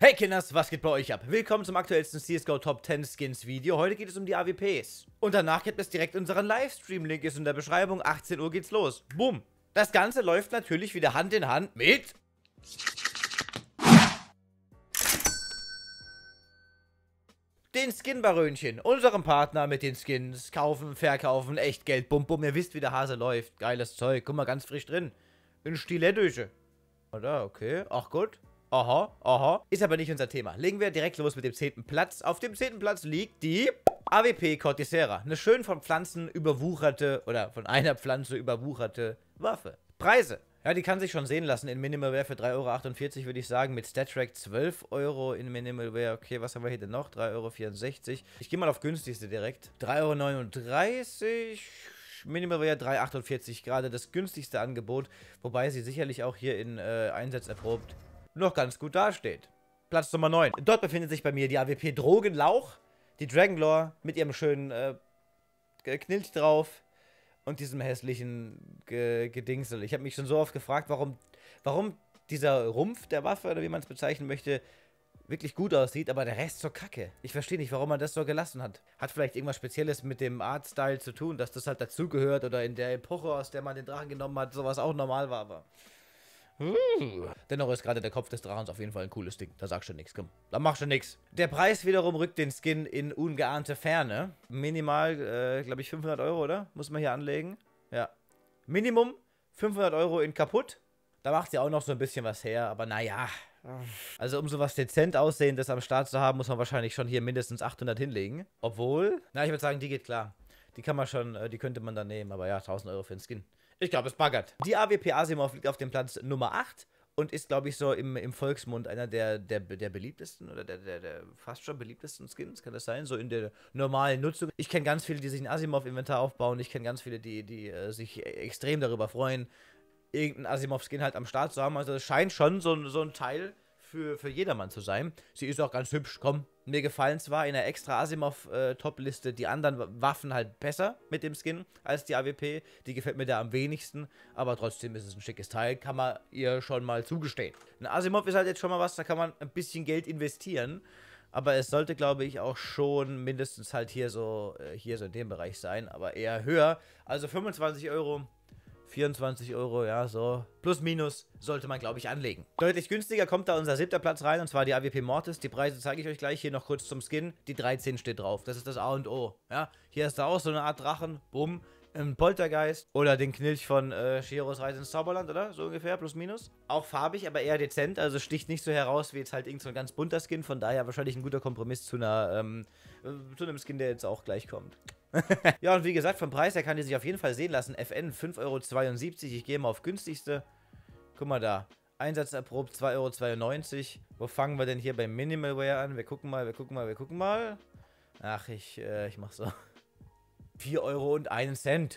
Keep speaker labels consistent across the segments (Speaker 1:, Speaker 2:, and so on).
Speaker 1: Hey Kinders, was geht bei euch ab? Willkommen zum aktuellsten CSGO Top 10 Skins Video. Heute geht es um die AWPs. Und danach gibt es direkt unseren Livestream. Link ist in der Beschreibung. 18 Uhr geht's los. Boom. Das Ganze läuft natürlich wieder Hand in Hand mit den Skin-Barönchen, unserem Partner mit den Skins. Kaufen, verkaufen, Echtgeld, bum bum. Ihr wisst, wie der Hase läuft. Geiles Zeug. Guck mal, ganz frisch drin. In Stilettdüche. Oder? Okay. Ach gut. Aha, aha. Ist aber nicht unser Thema. Legen wir direkt los mit dem 10. Platz. Auf dem 10. Platz liegt die AWP Corticera. Eine schön von Pflanzen überwucherte, oder von einer Pflanze überwucherte Waffe. Preise. Ja, die kann sich schon sehen lassen in Minimalware für 3,48 € würde ich sagen. Mit StatTrak 12 € in Minimalware. Okay, was haben wir hier denn noch? 3,64 €. Ich gehe mal auf günstigste direkt. 3,39 €. Minimalware 3,48 €. Gerade das günstigste Angebot. Wobei sie sicherlich auch hier in Einsatz erprobt noch ganz gut dasteht. Platz Nummer 9. Dort befindet sich bei mir die AWP Drogenlauch, die Dragonlore mit ihrem schönen Knilch drauf und diesem hässlichen Gedingsel. Ich habe mich schon so oft gefragt, warum dieser Rumpf der Waffe, oder wie man es bezeichnen möchte, wirklich gut aussieht, aber der Rest so kacke. Ich verstehe nicht, warum man das so gelassen hat. Hat vielleicht irgendwas Spezielles mit dem Artstyle zu tun, dass das halt dazugehört oder in der Epoche, aus der man den Drachen genommen hat, sowas auch normal war, aber dennoch ist gerade der Kopf des Drachens auf jeden Fall ein cooles Ding. Da sagst du nichts, komm. Da machst du nichts. Der Preis wiederum rückt den Skin in ungeahnte Ferne. Minimal, glaube ich, 500 €, oder? Muss man hier anlegen. Ja. Minimum 500 € in kaputt. Da macht sie auch noch so ein bisschen was her, aber naja. Also um sowas dezent Aussehendes am Start zu haben, muss man wahrscheinlich schon hier mindestens 800 hinlegen. Obwohl, na, ich würde sagen, die geht klar. Die kann man schon, die könnte man dann nehmen, aber ja, 1000 € für den Skin. Ich glaube, es baggert. Die AWP Asimov liegt auf dem Platz Nummer 8 und ist, glaube ich, so im Volksmund einer der beliebtesten oder der fast schon beliebtesten Skins, kann das sein? So in der normalen Nutzung. Ich kenne ganz viele, die sich ein Asimov-Inventar aufbauen. Ich kenne ganz viele, die sich extrem darüber freuen, irgendeinen Asimov-Skin halt am Start zu haben. Also es scheint schon so ein Teil für jedermann zu sein. Sie ist auch ganz hübsch, komm. Mir gefallen zwar in der extra Asimov-Top-Liste die anderen Waffen halt besser mit dem Skin als die AWP. Die gefällt mir da am wenigsten, aber trotzdem ist es ein schickes Teil, kann man ihr schon mal zugestehen. Ein Asimov ist halt jetzt schon mal was, da kann man ein bisschen Geld investieren, aber es sollte, glaube ich, auch schon mindestens halt hier so in dem Bereich sein, aber eher höher. Also 25 €. 24 €, ja, so. Plus, minus sollte man, glaube ich, anlegen. Deutlich günstiger kommt da unser 7. Platz rein, und zwar die AWP Mortis. Die Preise zeige ich euch gleich. Hier noch kurz zum Skin. Die 13 steht drauf. Das ist das A und O. Ja, hier ist da auch so eine Art Drachen. Bumm. Ein Poltergeist. Oder den Knilch von Chihiros Reise ins Zauberland, oder? So ungefähr, plus, minus. Auch farbig, aber eher dezent. Also sticht nicht so heraus wie jetzt halt irgend so ein ganz bunter Skin. Von daher wahrscheinlich ein guter Kompromiss zu einem Skin, der jetzt auch gleich kommt. Ja, und wie gesagt, vom Preis her kann die sich auf jeden Fall sehen lassen. FN 5,72 €. Ich gehe mal auf günstigste. Guck mal da. Einsatz erprobt 2,92 €. Wo fangen wir denn hier beim Minimalware an? Wir gucken mal. Ach, ich mach so. 4,01 €.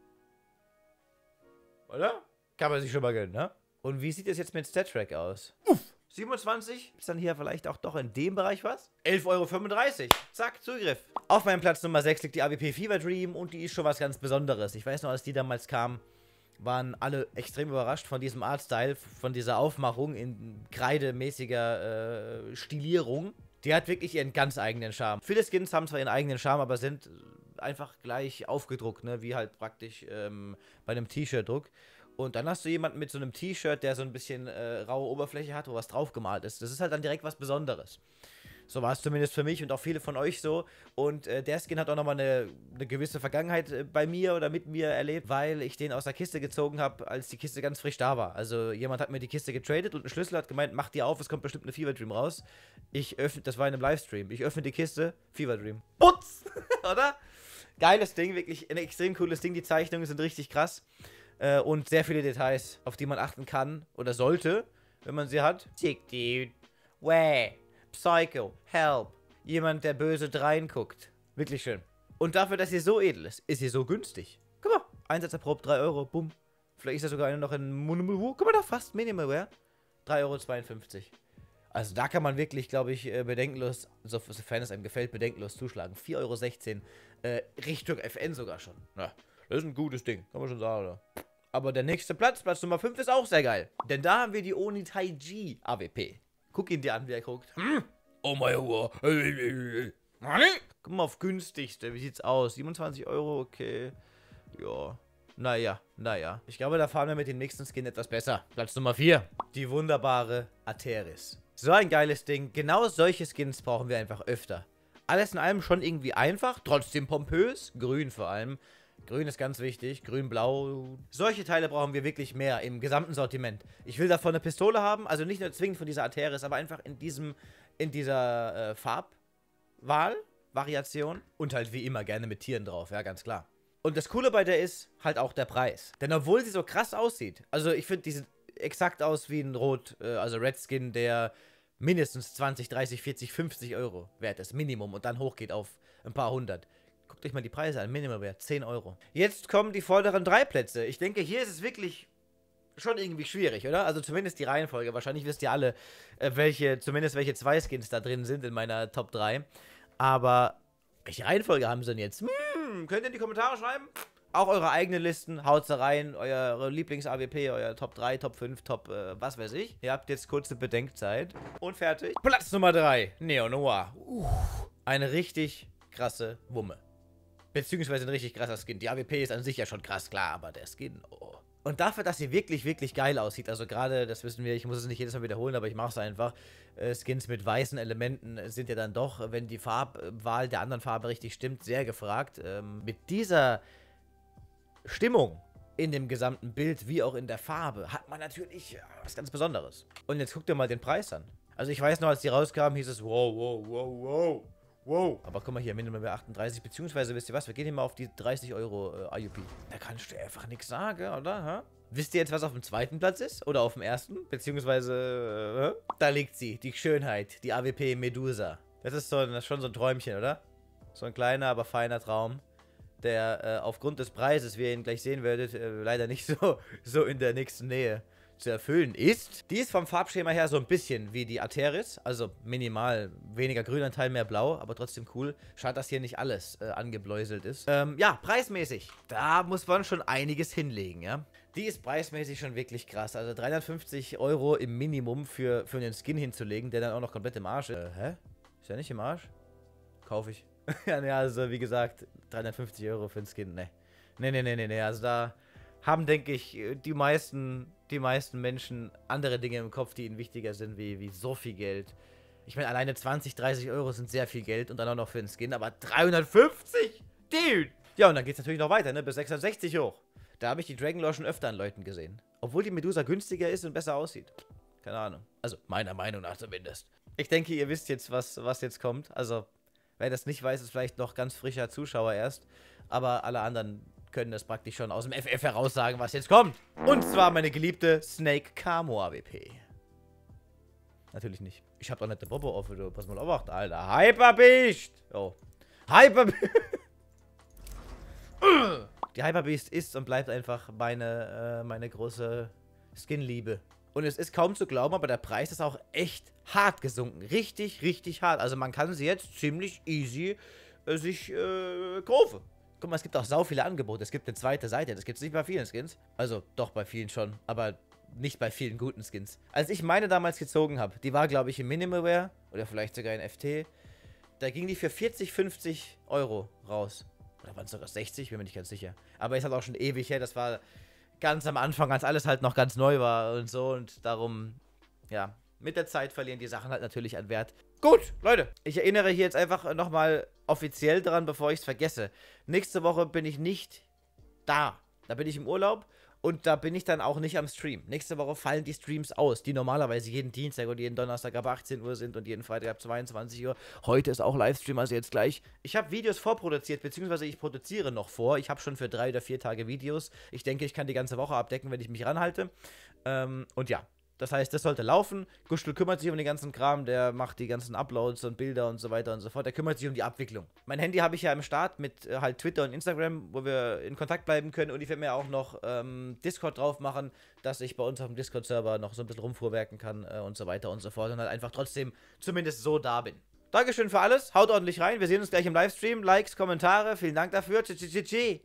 Speaker 1: Oder? Kann man sich schon mal gönnen, ne? Und wie sieht es jetzt mit StatTrak aus? 27? Ist dann hier vielleicht auch doch in dem Bereich was? 11,35 €. Zack, Zugriff. Auf meinem Platz Nummer 6 liegt die AWP Fever Dream und die ist schon was ganz Besonderes. Ich weiß noch, als die damals kam, waren alle extrem überrascht von diesem Artstyle, von dieser Aufmachung in kreidemäßiger Stilierung. Die hat wirklich ihren ganz eigenen Charme. Viele Skins haben zwar ihren eigenen Charme, aber sind einfach gleich aufgedruckt, ne? Wie halt praktisch bei einem T-Shirt-Druck. Und dann hast du jemanden mit so einem T-Shirt, der so ein bisschen raue Oberfläche hat, wo was drauf gemalt ist. Das ist halt dann direkt was Besonderes. So war es zumindest für mich und auch viele von euch so. Und der Skin hat auch nochmal eine gewisse Vergangenheit bei mir oder mit mir erlebt, weil ich den aus der Kiste gezogen habe, als die Kiste ganz frisch da war. Also jemand hat mir die Kiste getradet und ein Schlüssel hat gemeint, mach die auf, es kommt bestimmt eine Fever Dream raus. Das war in einem Livestream. Ich öffne die Kiste, Fever Dream. Putz! Oder? Geiles Ding, wirklich ein extrem cooles Ding. Die Zeichnungen sind richtig krass. Und sehr viele Details, auf die man achten kann oder sollte, wenn man sie hat. Sick Dude. Wäh. Psycho. Help. Jemand, der böse reinguckt. Wirklich schön. Und dafür, dass sie so edel ist sie so günstig. Guck mal. Einsatz erprobt, 3 €. Bumm. Vielleicht ist da sogar eine noch in Minimalware. Guck mal da, fast Minimalware. 3,52 €. Also da kann man wirklich, glaube ich, bedenkenlos, sofern es einem gefällt, bedenkenlos zuschlagen. 4,16 €. Richtung FN sogar schon. Ja. Das ist ein gutes Ding, kann man schon sagen, oder? Aber der nächste Platz Nummer 5, ist auch sehr geil. Denn da haben wir die Oni Taiji AWP. Guck ihn dir an, wie er guckt. Oh mein Gott. Guck mal auf günstigste. Wie sieht's aus? 27 Euro, okay. Ja. Naja. Ich glaube, da fahren wir mit dem nächsten Skin etwas besser. Platz Nummer 4. Die wunderbare Ateris. So ein geiles Ding. Genau solche Skins brauchen wir einfach öfter. Alles in allem schon irgendwie einfach, trotzdem pompös. Grün vor allem. Grün ist ganz wichtig. Grün, blau. Solche Teile brauchen wir wirklich mehr im gesamten Sortiment. Ich will davon eine Pistole haben. Also nicht nur zwingend von dieser Ateris, aber einfach in dieser Farbwahl, Variation. Und halt wie immer gerne mit Tieren drauf, ja, ganz klar. Und das Coole bei der ist halt auch der Preis. Denn obwohl sie so krass aussieht, also ich finde, die sieht exakt aus wie ein also Red Skin, der mindestens 20, 30, 40, 50 Euro wert ist, Minimum, und dann hochgeht auf ein paar hundert. Guckt euch mal die Preise an, Minimumwert, 10 Euro. Jetzt kommen die vorderen 3 Plätze. Ich denke, hier ist es wirklich schon irgendwie schwierig, oder? Also zumindest die Reihenfolge. Wahrscheinlich wisst ihr alle, welche 2 Skins da drin sind in meiner Top 3. Aber welche Reihenfolge haben sie denn jetzt? Könnt ihr in die Kommentare schreiben? Auch eure eigenen Listen, haut da rein, eure Lieblings-AWP, euer Top 3, Top 5, Top was weiß ich. Ihr habt jetzt kurze Bedenkzeit. Und fertig. Platz Nummer 3, Neo Noir. Eine richtig krasse Wumme. Beziehungsweise ein richtig krasser Skin. Die AWP ist an sich ja schon krass, klar, aber der Skin, oh. Und dafür, dass sie wirklich, wirklich geil aussieht, also gerade, das wissen wir, ich muss es nicht jedes Mal wiederholen, aber ich mache es einfach, Skins mit weißen Elementen sind ja dann doch, wenn die Farbwahl der anderen Farbe richtig stimmt, sehr gefragt. Mit dieser Stimmung in dem gesamten Bild, wie auch in der Farbe, hat man natürlich was ganz Besonderes. Und jetzt guckt ihr mal den Preis an. Also ich weiß noch, als die rauskamen, hieß es, wow. Aber guck mal hier, Minimum 38, beziehungsweise, wisst ihr was, wir gehen hier mal auf die 30 Euro IUP. Da kannst du einfach nichts sagen, oder? Ha? Wisst ihr jetzt, was auf dem 2. Platz ist? Oder auf dem 1.? Beziehungsweise, da liegt sie, die Schönheit, die AWP Medusa. Das ist schon so ein Träumchen, oder? So ein kleiner, aber feiner Traum, der aufgrund des Preises, wie ihr ihn gleich sehen werdet, leider nicht so in der nächsten Nähe zu erfüllen ist. Die ist vom Farbschema her so ein bisschen wie die Ateris, also minimal weniger Grünanteil, mehr Blau, aber trotzdem cool. Schade, dass hier nicht alles angebläuselt ist. Ja, preismäßig, da muss man schon einiges hinlegen, ja. Die ist preismäßig schon wirklich krass, also 350 Euro im Minimum für einen Skin hinzulegen, der dann auch noch komplett im Arsch ist. Hä? Ist ja nicht im Arsch? Kaufe ich. Ja, ne, also wie gesagt, 350 Euro für einen Skin, ne. Ne, also da haben, denke ich, die meisten Menschen andere Dinge im Kopf, die ihnen wichtiger sind, wie so viel Geld. Ich meine, alleine 20, 30 Euro sind sehr viel Geld und dann auch noch für einen Skin, aber 350? Dude! Ja, und dann geht's natürlich noch weiter, ne, bis 660 hoch. Da habe ich die Dragon Lore schon öfter an Leuten gesehen. Obwohl die Medusa günstiger ist und besser aussieht. Keine Ahnung. Also, meiner Meinung nach zumindest. Ich denke, ihr wisst jetzt, was jetzt kommt. Also, wer das nicht weiß, ist vielleicht noch ganz frischer Zuschauer erst. Aber alle anderen können das praktisch schon aus dem FF heraus sagen, was jetzt kommt. Und zwar meine geliebte Snake Camo AWP. Natürlich nicht. Ich hab doch nicht den Bobo auf, du. Pass mal auf, Alter. Hyperbeast! Oh. Hyperbeast! Die Hyperbeast ist und bleibt einfach meine große Skin-Liebe. Und es ist kaum zu glauben, aber der Preis ist auch echt hart gesunken. Richtig, richtig hart. Also man kann sie jetzt ziemlich easy sich kaufen. Guck mal, es gibt auch sau viele Angebote. Es gibt eine zweite Seite. Das gibt es nicht bei vielen Skins. Also, doch bei vielen schon. Aber nicht bei vielen guten Skins. Als ich meine damals gezogen habe, die war, glaube ich, im Minimalware. Oder vielleicht sogar in FT. Da ging die für 40, 50 Euro raus. Oder waren es sogar 60? Bin mir nicht ganz sicher. Aber ist halt auch schon ewig her. Das war ganz am Anfang, als alles halt noch ganz neu war und so. Und darum, ja, mit der Zeit verlieren die Sachen halt natürlich an Wert. Gut, Leute, ich erinnere hier jetzt einfach nochmal offiziell dran, bevor ich es vergesse. Nächste Woche bin ich nicht da. Da bin ich im Urlaub und da bin ich dann auch nicht am Stream. Nächste Woche fallen die Streams aus, die normalerweise jeden Dienstag und jeden Donnerstag ab 18 Uhr sind und jeden Freitag ab 22 Uhr. Heute ist auch Livestream, also jetzt gleich. Ich habe Videos vorproduziert, beziehungsweise ich produziere noch vor. Ich habe schon für 3 oder 4 Tage Videos. Ich denke, ich kann die ganze Woche abdecken, wenn ich mich ranhalte. Und ja. Das heißt, das sollte laufen. Gustl kümmert sich um den ganzen Kram, der macht die ganzen Uploads und Bilder und so weiter und so fort. Der kümmert sich um die Abwicklung. Mein Handy habe ich ja im Start mit halt Twitter und Instagram, wo wir in Kontakt bleiben können. Und ich werde mir auch noch Discord drauf machen, dass ich bei uns auf dem Discord-Server noch so ein bisschen rumfuhrwerken kann und so weiter und so fort. Und halt einfach trotzdem zumindest so da bin. Dankeschön für alles. Haut ordentlich rein. Wir sehen uns gleich im Livestream. Likes, Kommentare. Vielen Dank dafür. Tschüss.